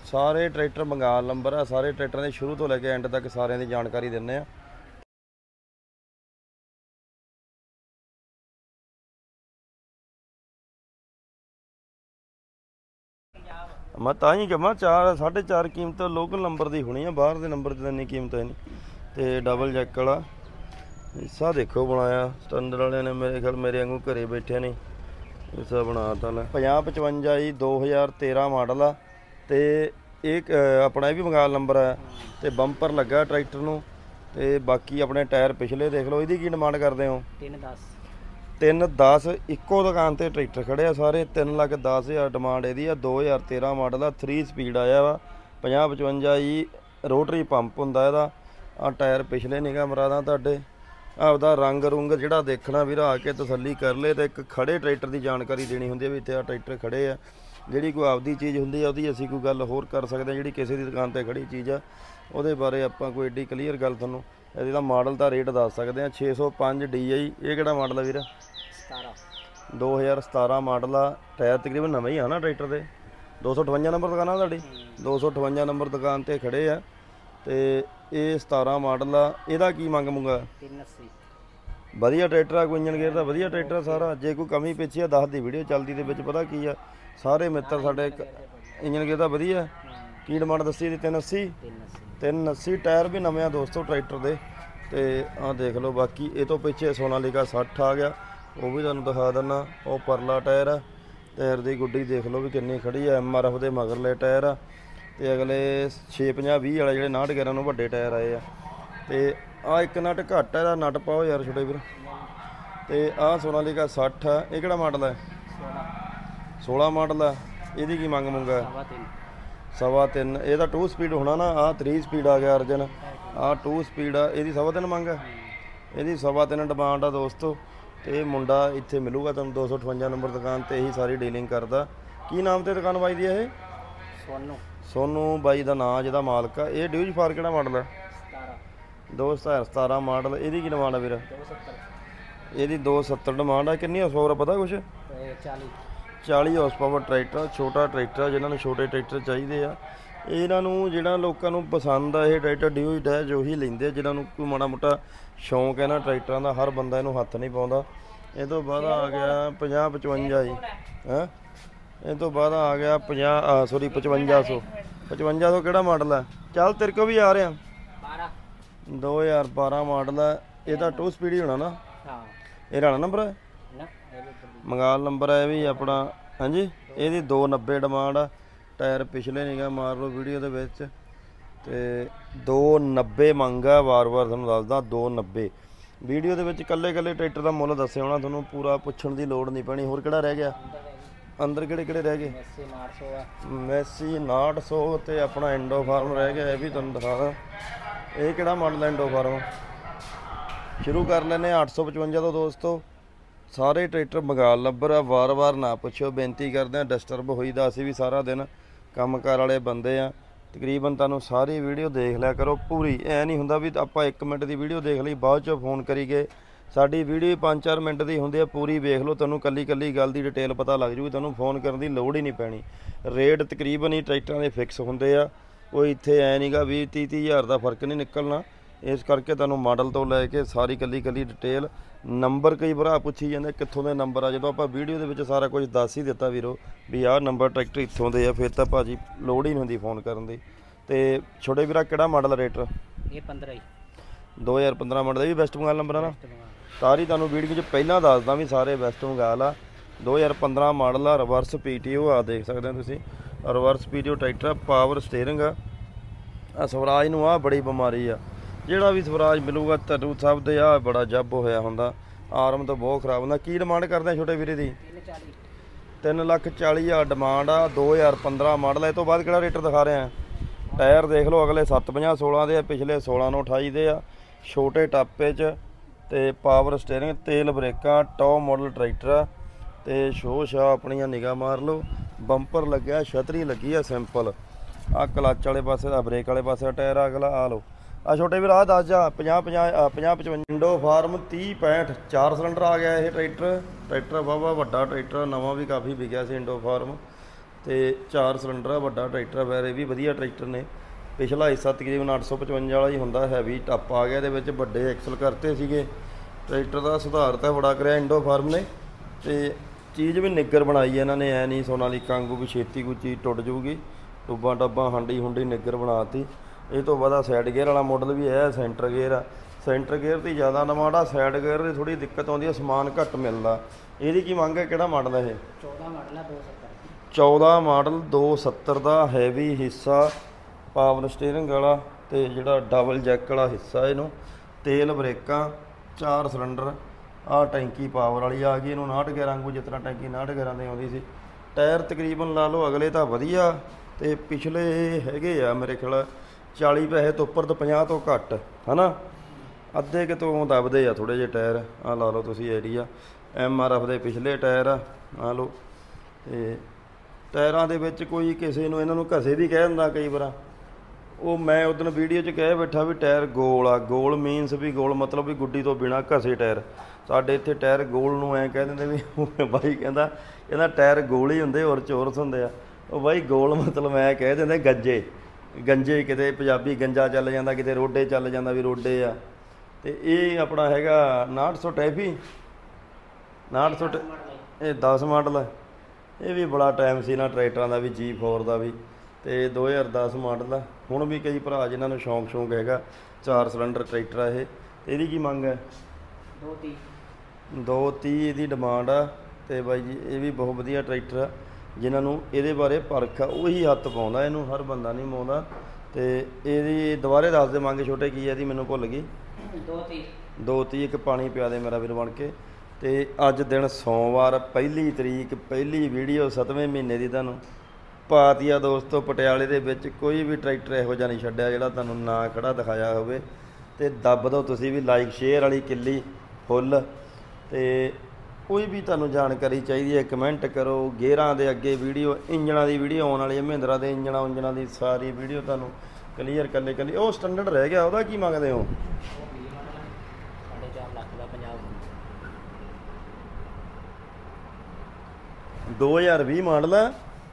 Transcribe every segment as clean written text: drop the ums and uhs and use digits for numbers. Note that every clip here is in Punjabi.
सारे ट्रैक्टर बंगाल नंबर आ। सारे ट्रैक्टर के शुरू तो लैके एंड तक सारे की जानकारी दिंने आ। मैं तां कमा 4 4.5 कीमत लोकल नंबर की होनी है, बाहर के नंबर की इन्नी कीमत है नहीं। तो डबल जैक वाला हिस्सा देखो बनाया स्टैंडर्ड वाले ने, मेरे ख्याल मेरे वांगू घरे बैठे नहीं हिस्सा बनाता लै। 5055 जी 2013 मॉडल आ। तो एक अपना भी बंगाल नंबर है। तो बंपर लगा ट्रैक्टर नूं। ते बाकी अपने टायर पिछले देख लो। इहदी की डिमांड करते हो? 310 इक्को दुकान ते ट्रैक्टर खड़े आ सारे। 3,10,000 डिमांड इहदी आ। 2013 मॉडल आ। 3 स्पीड आया वा। 5055 जी रोटरी पंप हुंदा इहदा। आ टायर पिछले निगाह मरादा तुहाडे। आपदा रंग रुंग जिहड़ा देखना वीर आके तसल्ली कर ले। तो एक खड़े ट्रैक्टर की जानकारी देनी हुंदी है भी इत्थे आ ट्रैक्टर खड़े आ। जिहड़ी कोई आपदी चीज़ हुंदी है उहदी असीं कोई गल होर कर सकदे। जिहड़ी किसी दी दुकान ते खड़ी चीज़ आ ਉਹਦੇ ਬਾਰੇ ਆਪਾਂ ਕੋਈ ਏਡੀ ਕਲੀਅਰ ਗੱਲ ਤੁਹਾਨੂੰ ਇਹਦਾ ਮਾਡਲ ਦਾ ਰੇਟ ਦੱਸ ਸਕਦੇ ਆ। 605 DI। ਇਹ ਕਿਹੜਾ ਮਾਡਲ ਆ ਵੀਰ? 2017 ਮਾਡਲ ਆ। ਟਾਇਰ ਤਕਰੀਬਨ ਨਵਾਂ ਹੀ ਆ ਨਾ ਟਰੈਕਟਰ ਦੇ। 258 ਨੰਬਰ ਦੁਕਾਨ ਆ ਤੁਹਾਡੀ? 258 ਨੰਬਰ ਦੁਕਾਨ ਤੇ ਖੜੇ ਆ। ਤੇ ਇਹ 17 ਮਾਡਲ ਆ। ਇਹਦਾ ਕੀ ਮੰਗ ਮੁੰਗਾ? 380। ਵਧੀਆ ਟਰੈਕਟਰ ਆ। ਕੋਈ ਇੰਜਨ ਗੇਅਰ ਦਾ ਵਧੀਆ ਟਰੈਕਟਰ ਸਾਰਾ। ਜੇ ਕੋਈ ਕਮੀ ਪਿੱਛੇ ਆ ਦੱਸ ਦੀ ਵੀਡੀਓ ਚੱਲਦੀ ਦੇ ਵਿੱਚ। ਪਤਾ ਕੀ ਆ ਸਾਰੇ ਮਿੱਤਰ ਸਾਡੇ ਇੰਜਨ ਗੇਅਰ ਦਾ ਵਧੀਆ। ਕੀ ਡਿਮਾਂਡ ਦੱਸੀ ਇਹਦੀ? 380। 380 टायर भी नवे आ दोस्तों ट्रैक्टर दे। ते आ देख लो। बाकी ये तो पिछे सोनालिका 60 आ गया, वो भी तुहानूं दिखा दिना। वो परला टायर आ। टायर की गुड्डी देख लो भी किन्नी खड़ी है। MRF के मगरले टायर आ। ते अगले 650-20 वाले जिहड़े 59-11 नूं वड्डे टायर आए आ। ते आ एक नट घट है, नट पाओ यार छोटे वीर। ते आ सोनालिका 60 आ। ये किहड़ा मॉडल है? 16 मॉडल आ। इहदी की मंग मुंगा? 3.25। ਇਹਦਾ 2 स्पीड होना ना। आ 3 स्पीड आ गया अर्जन। आ 2 स्पीड आ। ਇਹਦੀ 3.25 ਮੰਗ ਹੈ। ਇਹਦੀ 3.25 ਡਿਮਾਂਡ ਆ ਦੋਸਤੋ। ਤੇ ਮੁੰਡਾ ਇੱਥੇ ਮਿਲੂਗਾ ਤੁਹਾਨੂੰ 258 ਨੰਬਰ ਦੁਕਾਨ ਤੇ। ਇਹੀ ਸਾਰੀ ਡੀਲਿੰਗ ਕਰਦਾ। ਕੀ ਨਾਮ ਤੇ ਦੁਕਾਨ ਬਾਈ ਦੀ ਇਹ? ਸੋਨੂ ਬਾਈ ਦਾ ਨਾਂ ਜਿਹਦਾ ਮਾਲਕ ਆ। ਇਹ ਡਿਊਜ ਫਾਰ ਕਿਹੜਾ ਮਾਡਲ ਆ? 2017 ਮਾਡਲ। ਇਹਦੀ ਕੀ ਡਿਮਾਂਡ ਆ ਵੀਰ? 270। ਇਹਦੀ 270 ਡਿਮਾਂਡ ਆ। ਕਿੰਨੀ ਹੌਸ ਪਾਵਰ ਪਤਾ ਕੁਛ? 40 ਹੌਸ ਪਾਵਰ ट्रैक्टर। छोटा ट्रैक्टर जिन्होंने छोटे ट्रैक्टर चाहिए आ। इन्हों जो लोगों को पसंद आ ये ट्रैक्टर ड्यूज डैज उही लेंदे जिन्होंने कोई माड़ा मोटा शौक है ना ट्रैक्टरों का। हर बंदा इनू हथ नहीं पाउंदा। इस तो बाद आ गया 5055 जी है। इस तो बाद आ गया 5500। 5500 किहड़ा मॉडल है? चल तेरे को भी आ रहा 2012 मॉडल है। यदा 2 स्पीड ही होना ना? ये हरियाणा नंबर है? मंगाल नंबर है भी अपना। हाँ जी। ये 290 डिमांड आ। टायर पिछले निगाह मार लो वीडियो के विच। ते 290 मंग आ। वार वार तुहानूं दसदा 290। वीडियो के विच कल्ले कल्ले ट्रैक्टर का मुੱਲ दस्सिया होना तुहानूं। पूरा पुछण की लोड़ नहीं पैनी। होर किहड़ा रह गया अंदर? किहड़े रह गए? मैसी 900 ते अपना इंडो फार्म रह गया। यह भी तुहानूं दिखा दा। ये किहड़ा मॉडल है इंडो फार्म? शुरू कर लैने 855 तो दोस्तों। सारे ट्रैक्टर बंगाल नंबर आ। वार वार ना पुछो, बेनती करते हैं। डिस्टर्ब होईदा असीं भी सारा दिन कामकार वाले बंदे आ। तकरीबन तुहानूं सारी वीडियो देख लिया करो पूरी। ऐ नहीं हुंदा भी आपां 1 मिनट की वीडियो देख लई बाद चों फोन करी गए। साडी वीडियो 5-4 मिनट की हुंदी है। पूरी वेख लो तुहानूं कल्ली कल्ली गल की डिटेल पता लग जूगी। तुहानूं फोन करन की लोड़ ही नहीं पैनी। रेट तकरीबन ही ट्रैक्टरां दे फिक्स हुंदे आ। कोई इत्थे ऐ नहींगा 20-30 हज़ार का फर्क नहीं निकलना। इस करके तुहानूं मॉडल तो लैके सारी कल्ली कल्ली डिटेल नंबर कई भरा पुछी जाते कित्थों के नंबर आ। जो आप वीडियो के सारा कुछ दस ही दिता वीरो भी आह नंबर ट्रैक्टर इत्थों के आ। फिर तो भाजी लोड़ ही नहीं होंदी फोन करन दी। ते छोटे वीरा किहड़ा मॉडल रेटर? ये 15 2015 मॉडल। ये भी वेस्ट बंगाल नंबर है ना? सारी तुहानूं वीडियो पहला दसदा भी सारे वेस्ट बंगाल आ। 2015 मॉडल आ। रिवर्स PTO आ देख सकते हैं तुसीं। Reverse PTO tractor. Power steering आ। स्वराज नूं आ बड़ी बीमारी आ। ਜਿਹੜਾ भी स्वराज मिलूगा तू सब दे आ बड़ा जब होया हुंदा। आर्म तो बहुत खराब हुंदा। की डिमांड करदे छोटे वीरे दी? 3,40,000 डिमांड आ। 2015 मॉडल है। इस तो बाद किहड़ा रेटर दिखा रहे हैं? टायर देख लो अगले 750-16 दे, पिछले 16-28 दे आ। छोटे टापे च ते पावर स्टेयरिंग, तेल ब्रेकां, टॉप मॉडल ट्रैक्टर आ। ते शो शाह अपनियां निगाह मार लो। बंपर लग्या, छतरी लगी है सिंपल। आ क्लच वाले पासे दा, ब्रेक वाले पासे दा टायर अगला आ लो। आ छोटे भी राह 10 जा 50-55 इंडो फार्म 30-65 4 सिलेंडर आ गया ये ट्रैक्टर। ट्रैक्टर वाह वड्डा ट्रैक्टर नवा भी काफ़ी विकिया सी इंडो फार्म। ਤੇ 4 ਸਿਲੰਡਰ ਆ, ਵੱਡਾ ਟਰੈਕਟਰ ਆ। ਵੈਸੇ ਵੀ ਵਧੀਆ ਟਰੈਕਟਰ ਨੇ। ਪਿਛਲਾ ਹਿੱਸਾ ਤਕਰੀਬਨ 855 ਵਾਲਾ ਹੀ ਹੁੰਦਾ, ਹੈਵੀ ਟੱਪ ਆ ਗਿਆ ਇਹਦੇ ਵਿੱਚ, ਵੱਡੇ ਐਕਸਲ ਕਰਤੇ ਸੀਗੇ। ਟਰੈਕਟਰ ਦਾ ਸੁਧਾਰ ਤਾਂ ਬੜਾ ਕਰਿਆ ਇੰਡੋ ਫਾਰਮ ਨੇ, ਤੇ ਚੀਜ਼ ਵੀ ਨਿੱਗਰ ਬਣਾਈ ਹੈ ਇਹਨਾਂ ਨੇ। ਐ ਨਹੀਂ ਸੋਨਾਲੀਕਾ ਵਾਂਗੂ ਵੀ ਛੇਤੀ ਕੋਈ ਚੀਜ਼ ਟੁੱਟ ਜੂਗੀ। ਟੁੱਬਾਂ ਟੱਬਾਂ ਹਾਂਡੀ ਹੁੰਡੀ ਨਿੱਗਰ ਬਣਾਤੀ। ਇਹ ਤੋਂ ਬਾਅਦ ਸਾਈਡ ਗੇਅਰ ਵਾਲਾ ਮਾਡਲ ਵੀ ਹੈ, ਸੈਂਟਰ ਗੇਅਰ ਆ। ਸੈਂਟਰ ਗੇਅਰ ਦੀ ਜ਼ਿਆਦਾ ਡਿਮਾਂਡ ਆ, ਸਾਈਡ ਗੇਅਰ ਦੀ ਥੋੜੀ ਦਿੱਕਤ ਆਉਂਦੀ ਹੈ, ਸਮਾਨ ਘੱਟ ਮਿਲਦਾ। ਇਹਦੀ ਕੀ ਮੰਗ ਹੈ? ਕਿਹੜਾ ਮਾਡਲ ਹੈ ਇਹ? 14 ਮਾਡਲ ਹੈ, 270। 14 ਮਾਡਲ 270 ਦਾ ਹੈਵੀ ਹਿੱਸਾ, ਪਾਵਰ ਸਟੀਅਰਿੰਗ ਵਾਲਾ, ਤੇ ਜਿਹੜਾ ਡਬਲ ਜੈਕ ਵਾਲਾ ਹਿੱਸਾ ਇਹਨੂੰ। ਤੇਲ ਬ੍ਰੇਕਾਂ, 4 ਸਿਲੰਡਰ। ਆਹ ਟੈਂਕੀ ਪਾਵਰ ਵਾਲੀ ਆ ਗਈ, ਇਹਨੂੰ 59 ਵਾਂਗੂ, ਜਿਸ ਤਰ੍ਹਾਂ ਟੈਂਕੀ 59 ਦੀ ਆਉਂਦੀ ਸੀ। ਟਾਇਰ ਤਕਰੀਬਨ ਲਾ ਲਓ ਅਗਲੇ ਤਾਂ ਵਧੀਆ, ਤੇ ਪਿਛਲੇ ਹੈਗੇ ਆ ਮੇਰੇ ਖਿਆਲ 40 ਪੈਸੇ ਤੋਂ ਉੱਪਰ, ਤੋਂ 50 ਤੋਂ ਘੱਟ ਹੈ ਨਾ। ਅੱਧੇ ਕਿਤੋਂ ਦਬਦੇ ਆ ਥੋੜ੍ਹੇ ਜਿਹੇ ਟਾਇਰ। ਆਹ ਲਾ ਲਓ ਤੁਸੀਂ ਆਈਡੀਆ। MRF ਦੇ ਪਿਛਲੇ ਟਾਇਰ ਆ, ਆਹ ਲਓ। ਤੇ ਟਾਇਰਾਂ ਦੇ ਵਿੱਚ ਕੋਈ ਕਿਸੇ ਨੂੰ ਇਹਨਾਂ ਨੂੰ ਘਸੇ ਵੀ ਕਹਿ ਦਿੰਦਾ ਕਈ ਵਾਰ। ਉਹ ਮੈਂ ਉਦੋਂ ਵੀਡੀਓ 'ਚ ਕਹਿ ਬੈਠਾ ਵੀ ਟਾਇਰ ਗੋਲ ਆ। ਗੋਲ ਮੀਨਸ ਵੀ ਗੋਲ ਮਤਲਬ ਵੀ ਗੁੱਡੀ ਤੋਂ ਬਿਨਾਂ ਘਸੇ ਟਾਇਰ। ਸਾਡੇ ਇੱਥੇ ਟਾਇਰ ਗੋਲ ਨੂੰ ਐਂ ਕਹਿ ਦਿੰਦੇ ਵੀ ਬਾਈ ਕਹਿੰਦਾ ਟਾਇਰ ਗੋਲ ਹੀ ਹੁੰਦੇ, ਹੋਰ ਚੋਰਸ ਹੁੰਦੇ ਆ। ਉਹ ਬਾਈ ਗੋਲ ਮਤਲਬ ਐਂ ਕਹਿ ਦਿੰਦੇ ਗੰਜੇ। ਕਿਤੇ ਪੰਜਾਬੀ ਗੰਜਾ ਚੱਲ ਜਾਂਦਾ, ਕਿਤੇ ਰੋਡੇ ਚੱਲ ਜਾਂਦਾ ਵੀ ਰੋਡੇ ਆ। ਤੇ ਇਹ ਆਪਣਾ ਹੈਗਾ 5900 ਟੈਫੀ, 5900 ਇਹ 10 ਮਾਡਲ ਹੈ। ਇਹ ਵੀ ਬੜਾ ਟਾਈਮ ਸੀ ਨਾ ਟਰੈਕਟਰਾਂ ਦਾ ਵੀ, G4 ਦਾ ਵੀ। ਤੇ 2010 ਮਾਡਲ ਆ। ਹੁਣ ਵੀ ਕਈ ਭਰਾ ਜਿਨ੍ਹਾਂ ਨੂੰ ਸ਼ੌਂਕ ਹੈਗਾ 4 ਸਿਲੰਡਰ ਟਰੈਕਟਰ ਆ ਇਹ। ਇਹਦੀ ਕੀ ਮੰਗ ਹੈ? 230 ਇਹਦੀ ਡਿਮਾਂਡ ਆ। ਤੇ ਬਾਈ ਜੀ ਇਹ ਵੀ ਬਹੁਤ ਵਧੀਆ ਟਰੈਕਟਰ ਆ। ਜਿਨ੍ਹਾਂ ਨੂੰ ਇਹਦੇ ਬਾਰੇ ਪਰਖ ਆ ਉਹੀ ਹੱਥ ਪਾਉਂਦਾ, ਇਹਨੂੰ ਹਰ ਬੰਦਾ ਨਹੀਂ ਪਾਉਂਦਾ। ਤੇ ਇਹਦੀ ਦੁਬਾਰੇ ਦੱਸ ਦੇ ਮੰਗ ਛੋਟੇ ਕੀ ਹੈ ਇਹਦੀ, ਮੈਨੂੰ ਭੁੱਲ ਗਈ। 230 ਇੱਕ ਪਾਣੀ ਪਿਆ ਦੇ ਮੇਰਾ ਵੀਰ ਬਣ ਕੇ। ਤੇ ਅੱਜ ਦਿਨ ਸੋਮਵਾਰ, 1 ਤਰੀਕ, ਪਹਿਲੀ ਵੀਡੀਓ 7ਵੇਂ ਮਹੀਨੇ ਦੀ ਤੁਹਾਨੂੰ ਪਾਤੀ ਆ ਦੋਸਤੋ। ਪਟਿਆਲੇ ਦੇ ਵਿੱਚ ਕੋਈ ਵੀ ਟਰੈਕਟਰ ਇਹੋ ਜਿਹਾ ਨਹੀਂ ਛੱਡਿਆ ਜਿਹੜਾ ਤੁਹਾਨੂੰ ਨਾ ਖੜਾ ਦਿਖਾਇਆ ਹੋਵੇ। ਤੇ ਦੱਬ ਦਿਓ ਤੁਸੀਂ ਵੀ ਲਾਈਕ ਸ਼ੇਅਰ ਵਾਲੀ ਕਿੱਲੀ ਫੁੱਲ। ਤੇ ਕੋਈ ਵੀ ਤੁਹਾਨੂੰ ਜਾਣਕਾਰੀ ਚਾਹੀਦੀ ਹੈ ਕਮੈਂਟ ਕਰੋ। ਗੇਅਰਾਂ ਦੇ ਅੱਗੇ ਵੀਡੀਓ, ਇੰਜਣਾਂ ਦੀ ਵੀਡੀਓ ਆਉਣ ਵਾਲੀ ਹੈ, ਮਹਿੰਦਰਾ ਦੇ ਇੰਜਣਾਂ ਦੀ ਸਾਰੀ ਵੀਡੀਓ ਤੁਹਾਨੂੰ ਕਲੀਅਰ ਕੱਲੇ। ਉਹ ਸਟੈਂਡਰਡ ਰਹਿ ਗਿਆ, ਉਹਦਾ ਕੀ ਮੰਗਦੇ ਹੋ? 4.5 ਲੱਖ ਦਾ 50। 2020 ਮਾਡਲ ਹੈ,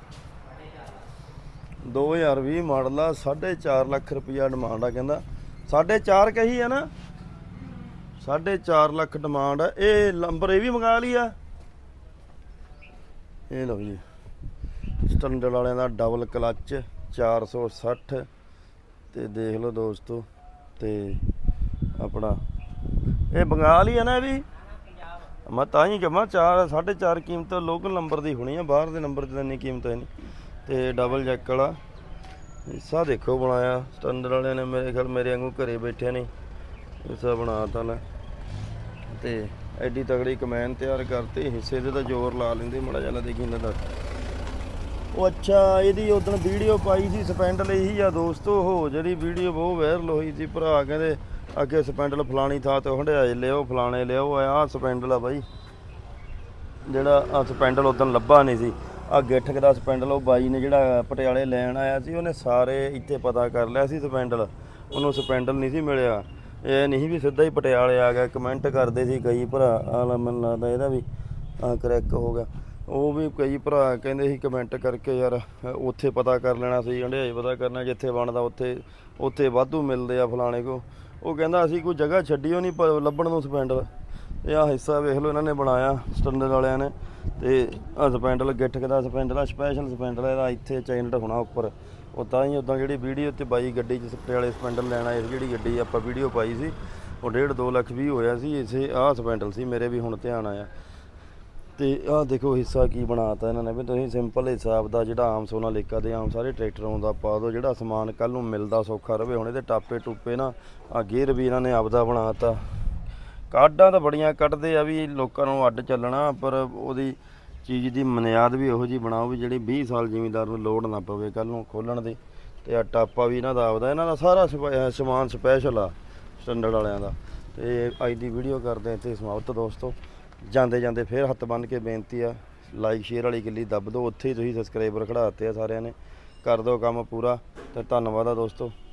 2020 ਮਾਡਲ ਆ। 4.5 ਲੱਖ ਰੁਪਈਆ ਡਿਮਾਂਡ ਆ। ਕਹਿੰਦਾ 4.5 ਕਹੀ ਆ ਨਾ, 4.5 ਲੱਖ ਡਿਮਾਂਡ ਆ। ਇਹ ਨੰਬਰ ਇਹ ਵੀ ਮੰਗਾ ਲਈ ਆ। ਇਹ ਲਓ ਜੀ ਸਟੈਂਡਰਡ ਵਾਲਿਆਂ ਦਾ ਡਬਲ ਕਲੱਚ 460। ਤੇ ਦੇਖ ਲਓ ਦੋਸਤੋ। ਤੇ ਆਪਣਾ ਇਹ ਬੰਗਾਲ ਹੀ ਆ ਨਾ, ਇਹ ਵੀ ਮੈਂ ਤਾਂ ਹੀ ਕਹਾਂ 4.5 ਕੀਮਤ ਲੋਕਲ ਨੰਬਰ ਦੀ ਹੋਣੀ ਆ, ਬਾਹਰ ਦੇ ਨੰਬਰ 'ਤੇ ਤਾਂ ਇੰਨੀ ਕੀਮਤ ਹੈ ਨਹੀਂ। ਤੇ ਡਬਲ ਜੈਕ ਵਾਲਾ ਹਿੱਸਾ ਦੇਖੋ ਬਣਾਇਆ ਸਟੈਂਡਰਡ ਵਾਲਿਆਂ ਨੇ। ਮੇਰੇ ਖਿਆਲ ਮੇਰੇ ਵਾਂਗੂ ਘਰੇ ਬੈਠਿਆ ਨਹੀਂ ਹਿੱਸਾ ਬਣਾ ਤਾ ਲੈ। ਤੇ ਐਡੀ ਤਗੜੀ ਕਮੈਨ ਤਿਆਰ ਕਰਤੀ, ਹਿੱਸੇ ਦੇ ਤਾਂ ਜ਼ੋਰ ਲਾ ਲੈਂਦੇ ਮਾੜਾ ਜਿਹਾ। ਦੇਖੀ ਇਹਨਾਂ ਦਾ ਉਹ ਅੱਛਾ, ਇਹਦੀ ਉਦੋਂ ਵੀਡੀਓ ਪਾਈ ਸੀ ਸਪੈਂਡਲ ਇਹੀ ਆ ਦੋਸਤੋ। ਉਹ ਜਿਹੜੀ ਵੀਡੀਓ ਬਹੁਤ ਵਾਇਰਲ ਹੋਈ ਸੀ, ਭਰਾ ਕਹਿੰਦੇ ਅੱਗੇ ਸਪੈਂਡਲ ਫਲਾਣੀ ਥਾਂ ਤੋਂ ਹੰਡਿਆਏ ਲਿਆਓ, ਫਲਾਣੇ ਲਿਆਓ। ਆਹ ਸਪੈਂਡਲ ਆ ਬਾਈ, ਜਿਹੜਾ ਆਹ ਸਪੈਂਡਲ ਉਦੋਂ ਲੱਭਾ ਨਹੀਂ ਸੀ। ਆਹ ਗਿੱਠਕ ਦਾ ਸਪੈਂਡਲ ਉਹ ਬਾਈ ਨੇ ਜਿਹੜਾ ਪਟਿਆਲੇ ਲੈਣ ਆਇਆ ਸੀ, ਉਹਨੇ ਸਾਰੇ ਇੱਥੇ ਪਤਾ ਕਰ ਲਿਆ ਸੀ ਸਪੈਂਡਲ। ਉਹਨੂੰ ਸਪੈਂਡਲ ਨਹੀਂ ਸੀ ਮਿਲਿਆ। ਇਹ ਨਹੀਂ ਵੀ ਸਿੱਧਾ ਹੀ ਪਟਿਆਲੇ ਆ ਗਿਆ। ਕਮੈਂਟ ਕਰਦੇ ਸੀ ਕਈ ਭਰਾ, ਆਹ ਮੈਨੂੰ ਲੱਗਦਾ ਇਹਦਾ ਵੀ ਕਰੈਕ ਹੋ ਗਿਆ। ਉਹ ਵੀ ਕਈ ਭਰਾ ਕਹਿੰਦੇ ਸੀ ਕਮੈਂਟ ਕਰਕੇ ਯਾਰ ਉੱਥੇ ਪਤਾ ਕਰ ਲੈਣਾ ਸੀ, ਹੰਡਿਆਏ ਪਤਾ ਕਰਨਾ, ਜਿੱਥੇ ਬਣਦਾ ਉੱਥੇ ਵਾਧੂ ਮਿਲਦੇ ਆ ਫਲਾਣੇ ਕੋ। ਉਹ ਕਹਿੰਦਾ ਅਸੀਂ ਕੋਈ ਜਗ੍ਹਾ ਛੱਡੀ ਉਹ ਨਹੀਂ ਲੱਭਣ ਨੂੰ ਸਪੈਂਡਲ। ਇਹ ਆਹ ਹਿੱਸਾ ਵੇਖ ਲਓ ਇਹਨਾਂ ਨੇ ਬਣਾਇਆ ਸਟੈਂਡਰਡ ਵਾਲਿਆਂ ਨੇ। ਤੇ ਆਹ ਸਪੈਂਡਲ ਗਿੱਠਕ ਦਾ ਸਪੈਂਡਲ ਆ, ਸਪੈਸ਼ਲ ਸਪੈਂਡਲ ਇਹਦਾ ਇੱਥੇ ਚੈਨਲ ਹੋਣਾ ਉੱਪਰ। ਉਹ ਤਾਂ ਹੀ ਉੱਦਾਂ ਜਿਹੜੀ ਵੀਡੀਓ 'ਤੇ ਬਾਈ ਗੱਡੀ 'ਚ ਪਟਿਆਲੇ ਸਪੈਂਡਲ ਲੈਣ ਆਏ ਸੀ, ਜਿਹੜੀ ਗੱਡੀ ਆਪਾਂ ਵੀਡੀਓ ਪਾਈ ਸੀ ਉਹ 1.5-2 ਲੱਖ ਵੀ ਹੋਇਆ ਸੀ। ਇਸੇ ਆਹ ਸਪੈਂਡਲ ਸੀ, ਮੇਰੇ ਵੀ ਹੁਣ ਧਿਆਨ ਆਇਆ। ਤੇ ਆਹ ਦੇਖੋ ਹਿੱਸਾ ਕੀ ਬਣਾਤਾ ਇਹਨਾਂ ਨੇ ਵੀ ਤੁਸੀਂ ਸਿੰਪਲ ਹਿਸਾਬ ਦਾ ਜਿਹੜਾ ਆਮ ਸੋਨਾਲੀਕਾ ਦੇ ਆਮ ਸਾਰੇ ਟਰੈਕਟਰ ਆਉਂਦਾ ਪਾ ਦਿਓ, ਜਿਹੜਾ ਸਮਾਨ ਕੱਲ੍ਹ ਨੂੰ ਮਿਲਦਾ ਸੌਖਾ ਰਵੇ। ਹੁਣ ਇਹਦੇ ਟਾਪੇ ਟੂਪੇ ਨਾ ਆਹ ਗੇਅਰ ਵੀ ਇਹਨਾਂ ਨੇ ਆਪਦਾ ਬਣਾਤਾ। ਕਾਢਾਂ ਤਾਂ ਬੜੀਆਂ ਕੱਢਦੇ ਆ ਵੀ ਲੋਕਾਂ ਨੂੰ ਅੱਡ ਚੱਲਣਾ, ਪਰ ਉਹਦੀ ਚੀਜ਼ ਦੀ ਬੁਨਿਆਦ ਵੀ ਇਹੋ ਜਿਹੀ ਬਣਾਓ ਵੀ ਜਿਹੜੀ 20 ਸਾਲ ਜ਼ਿਮੀਂਦਾਰ ਨੂੰ ਲੋੜ ਨਾ ਪਵੇ ਕੱਲ੍ਹ ਨੂੰ ਖੋਲ੍ਹਣ ਦੀ। ਤੇ ਆਹ ਟਾਪਾ ਵੀ ਇਹਨਾਂ ਦਾ ਆਪਦਾ, ਇਹਨਾਂ ਦਾ ਸਾਰਾ ਸਮਾਨ ਸਪੈਸ਼ਲ ਆ ਸਟੈਂਡਰਡ ਵਾਲਿਆਂ ਦਾ। ਤੇ ਅੱਜ ਦੀ ਵੀਡੀਓ ਕਰਦੇ ਇੱਥੇ ਸਮਾਪਤ ਦੋਸਤੋ। ਜਾਂਦੇ ਫਿਰ ਹੱਥ ਬੰਨ੍ਹ ਕੇ ਬੇਨਤੀ ਆ, ਲਾਈਕ ਸ਼ੇਅਰ ਵਾਲੀ ਕਿੱਲੀ ਦੱਬ ਦਿਓ। ਉੱਥੇ ਹੀ ਤੁਸੀਂ ਸਬਸਕ੍ਰਾਈਬਰ ਖੜਾਤੇ ਆ ਸਾਰਿਆਂ ਨੇ, ਕਰ ਦਿਓ ਕੰਮ ਪੂਰਾ। ਤੇ ਧੰਨਵਾਦ ਆ ਦੋਸਤੋ।